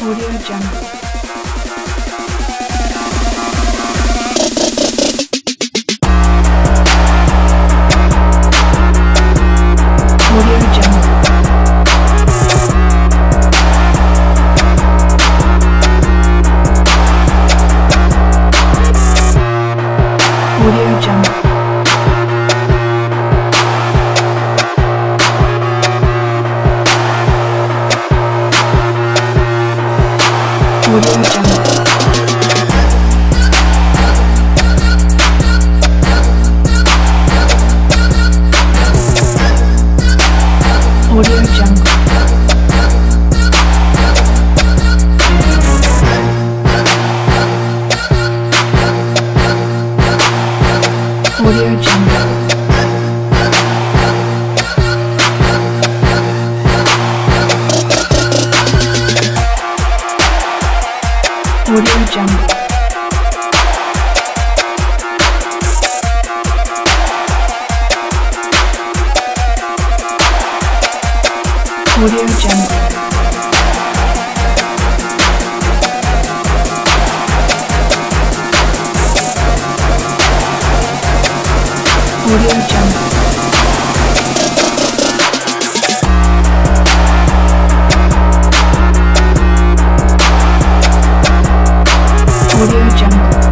Audio Jungle. Audio Jungle. Audio Jungle. Audio Jungle. Audio Jungle. Audio Jungle. Audio Jungle. Audio Jungle. Audio Jungle. Audio Jungle.